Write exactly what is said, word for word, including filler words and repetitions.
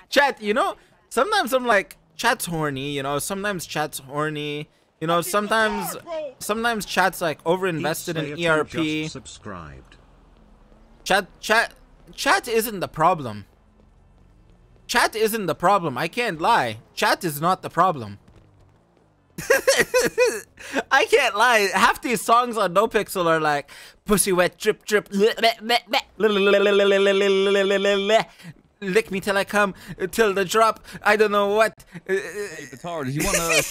Chat, you know, sometimes I'm like, chat's horny, you know, sometimes chat's horny, you know, sometimes, sometimes chat's like overinvested in E R P. Subscribed. Chat, chat, chat isn't the problem. Chat isn't the problem. I can't lie. Chat is not the problem. I can't lie. Half these songs on NoPixel are like pussy wet drip drip. Lick me till I come, till the drop. I don't know what. Hey, Patar, did you want to